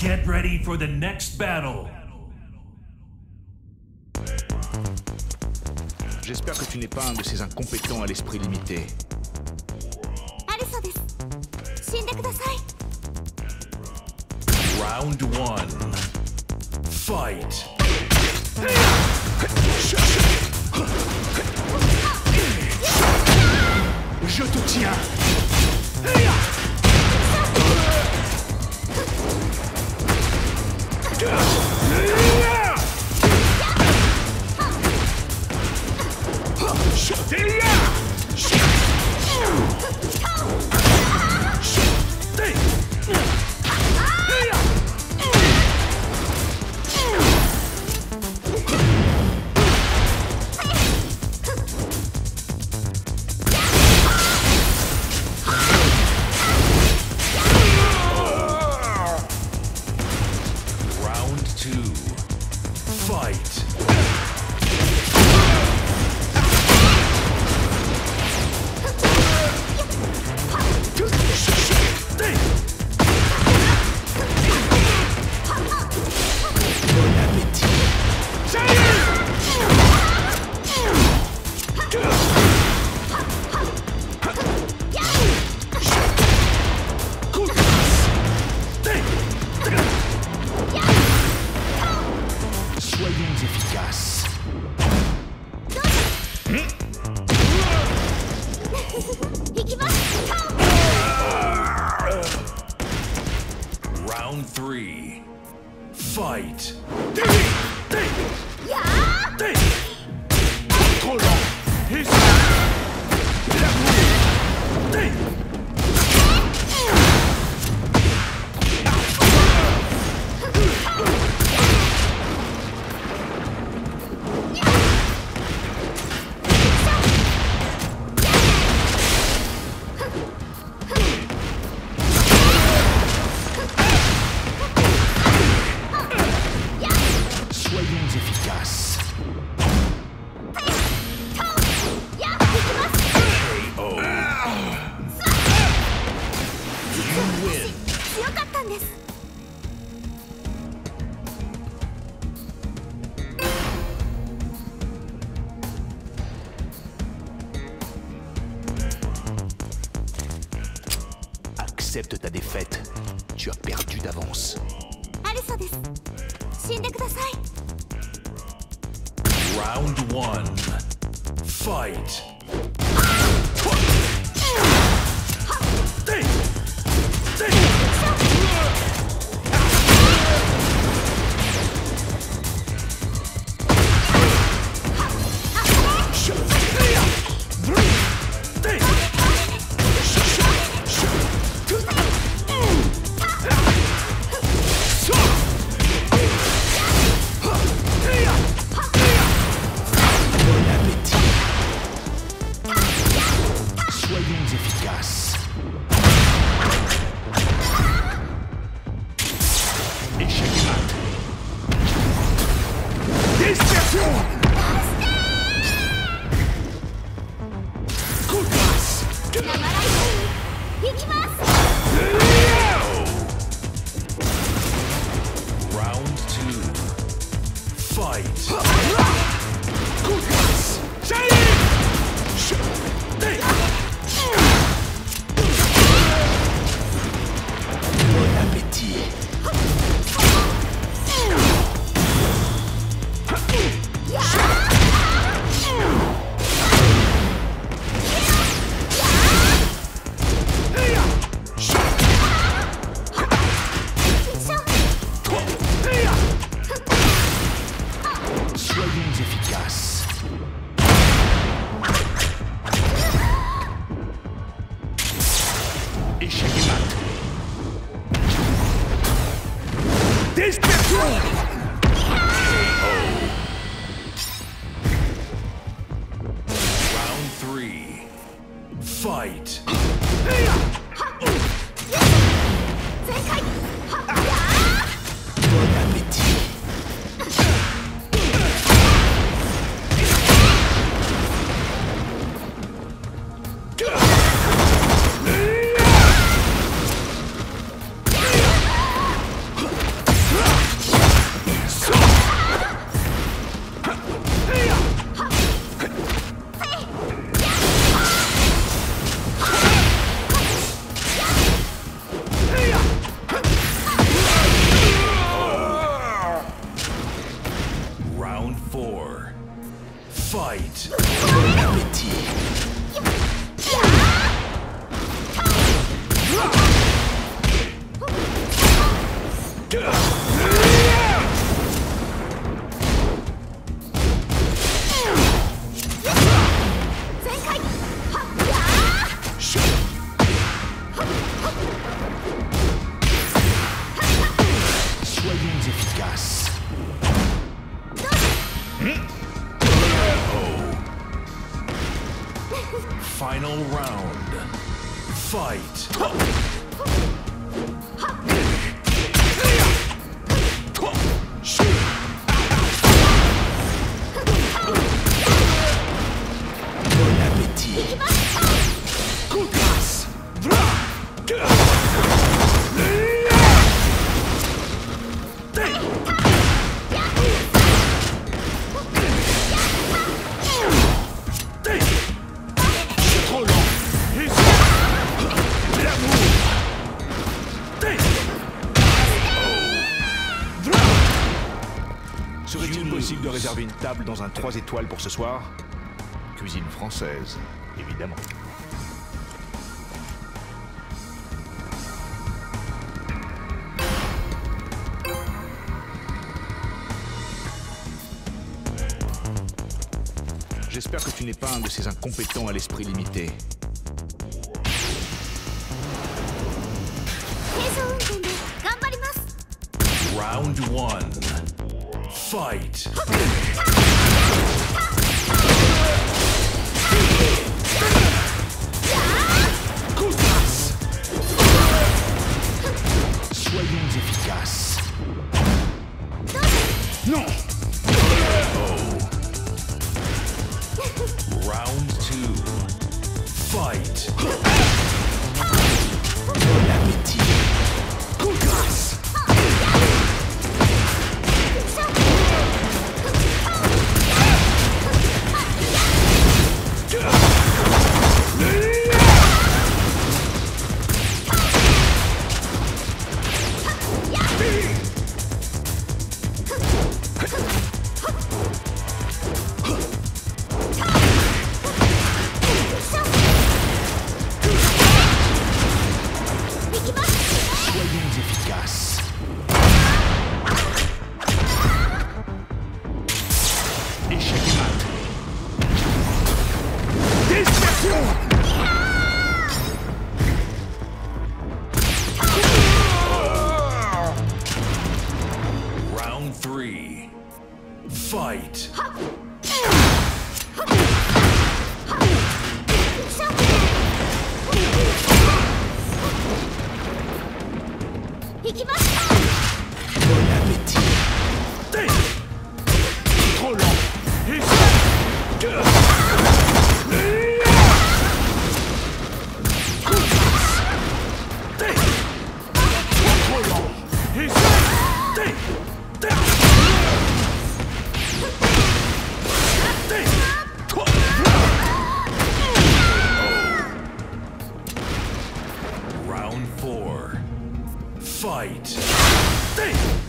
Get ready for the next battle. J'espère que tu n'es pas un de ces incompétents à l'esprit limité. Alisa desu. Shinde kudasai. Round 1. Fight. Je te tiens. Round 2. Fight. Soyons efficaces. Round 3. Fight. Trop lent. Soyons efficaces. KO. You win. 強かったんです。 Accepte ta défaite. Tu as perdu d'avance. アリサです。死んでください。 Round 1. Fight. Soyons efficaces. Échec et mat. Dispersion. Coup de grâce. 生ライブ行きます。 Round 2. Fight. Coup de grâce. Ça y est. Bon appétit. Soyons efficaces. Échec et mat. Dispersion. Round 3. Fight. 全開。 Bon appétit. Soyons efficaces. Final round. Fight. Bon appétit. Coup de grâce. Trop lent. Serait-il possible de réserver une table dans un 3 étoiles pour ce soir? Cuisine française, évidemment. J'espère que tu n'es pas un de ces incompétents à l'esprit limité. Round 1. Fight. Coup de grâce. Soyons efficaces. Non. Round 2. Fight. Bon appétit. Coup de grâce. Soyons efficaces. Échec et mat. Dispersion. Round 3. Fight. Bon appétit. Trop lent. Trop lent. Round 4. Fight.